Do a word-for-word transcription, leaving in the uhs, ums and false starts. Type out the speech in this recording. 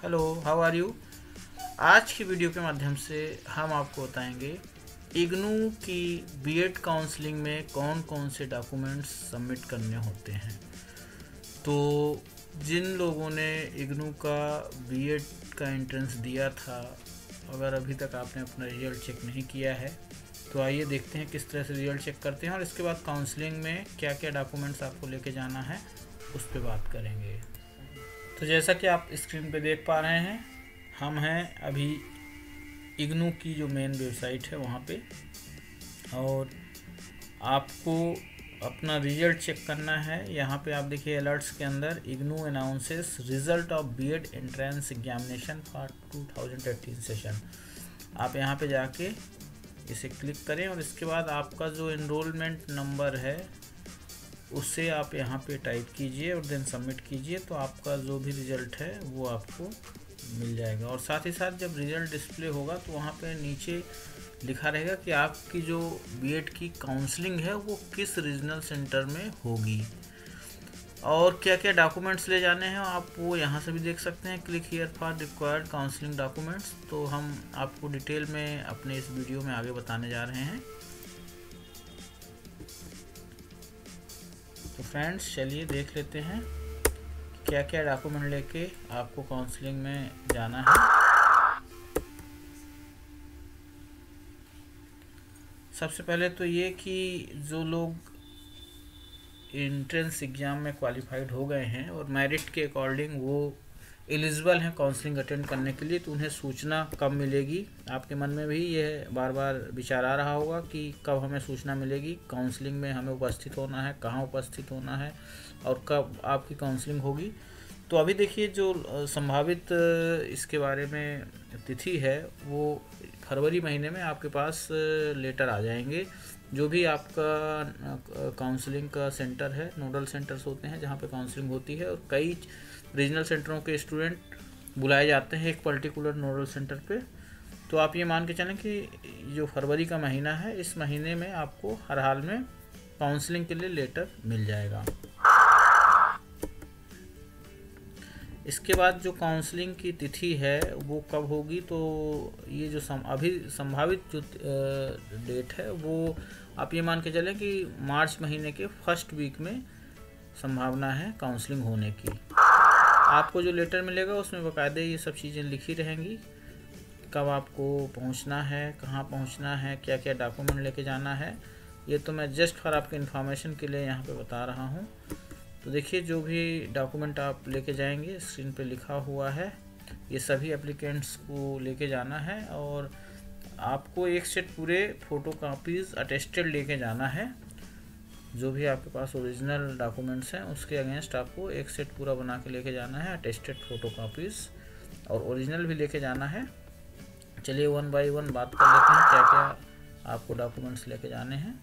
Hello, how are you. आज की video के माध्यम से हम आपको बताएंगे इग्नू की बीएड काउंसलिंग में कौन कौन से डॉक्यूमेंट्स सबमिट करने होते हैं। तो जिन लोगों ने इग्नू का बीएड का एंट्रेंस दिया था, अगर अभी तक आपने अपना रिजल्ट चेक नहीं किया है तो आइए देखते हैं किस तरह से रिजल्ट चेक करते हैं और इसके बाद काउंसलिंग में क्या क्या डॉक्यूमेंट्स आपको लेके जाना है उस पर बात करेंगे। तो जैसा कि आप स्क्रीन पे देख पा रहे हैं, हम हैं अभी इग्नू की जो मेन वेबसाइट है वहाँ पे, और आपको अपना रिजल्ट चेक करना है। यहाँ पे आप देखिए अलर्ट्स के अंदर IGNOU announces result of BEd entrance examination for two thousand eighteen session. आप यहाँ पे जाके इसे क्लिक करें और इसके बाद आपका जो एनरोलमेंट नंबर है उससे आप यहाँ पे टाइप कीजिए और देन सबमिट कीजिए, तो आपका जो भी रिज़ल्ट है वो आपको मिल जाएगा। और साथ ही साथ जब रिज़ल्ट डिस्प्ले होगा तो वहाँ पे नीचे लिखा रहेगा कि आपकी जो बीएड की काउंसलिंग है वो किस रीजनल सेंटर में होगी और क्या क्या डॉक्यूमेंट्स ले जाने हैं आप वो यहाँ से भी देख सकते हैं। Click here for required counselling documents. तो हम आपको डिटेल में अपने इस वीडियो में आगे बताने जा रहे हैं। तो फ्रेंड्स चलिए देख लेते हैं क्या क्या डॉक्यूमेंट लेके आपको काउंसलिंग में जाना है। सबसे पहले तो ये कि जो लोग एंट्रेंस एग्ज़ाम में क्वालिफाइड हो गए हैं और मेरिट के अकॉर्डिंग वो एलिजिबल हैं काउंसलिंग अटेंड करने के लिए, तो उन्हें सूचना कब मिलेगी। आपके मन में भी ये बार बार विचार आ रहा होगा कि कब हमें सूचना मिलेगी, काउंसलिंग में हमें उपस्थित होना है, कहाँ उपस्थित होना है और कब आपकी काउंसलिंग होगी। तो अभी देखिए जो संभावित इसके बारे में तिथि है वो फरवरी महीने में आपके पास लेटर आ जाएंगे। जो भी आपका काउंसलिंग का सेंटर है, नोडल सेंटर्स होते हैं जहाँ पे काउंसलिंग होती है, और कई रीजनल सेंटरों के स्टूडेंट बुलाए जाते हैं एक पर्टिकुलर नोडल सेंटर पे। तो आप ये मान के चलें कि जो फरवरी का महीना है इस महीने में आपको हर हाल में काउंसलिंग के लिए लेटर मिल जाएगा। इसके बाद जो काउंसलिंग की तिथि है वो कब होगी, तो ये जो सम, अभी संभावित जो डेट है वो आप ये मान के चलें कि मार्च महीने के फर्स्ट वीक में संभावना है काउंसलिंग होने की। आपको जो लेटर मिलेगा उसमें बाकायदे ये सब चीज़ें लिखी रहेंगी, कब आपको पहुंचना है, कहाँ पहुंचना है, क्या क्या डॉक्यूमेंट लेके जाना है। ये तो मैं जस्ट फॉर आपके इन्फॉर्मेशन के लिए यहाँ पे बता रहा हूँ। तो देखिए जो भी डॉक्यूमेंट आप लेके जाएंगे स्क्रीन पे लिखा हुआ है, ये सभी एप्लीकेंट्स को लेके जाना है और आपको एक सेट पूरे फ़ोटो कापीज़ अटेस्टेड लेके जाना है। जो भी आपके पास ओरिजिनल डॉक्यूमेंट्स हैं उसके अगेंस्ट आपको एक सेट पूरा बना के लेके जाना है, अटेस्टेड फ़ोटो कापीज़, और ओरिजिनल भी लेके जाना है। चलिए वन बाय वन बात कर लेते हैं क्या क्या आपको डॉक्यूमेंट्स लेके जाने हैं।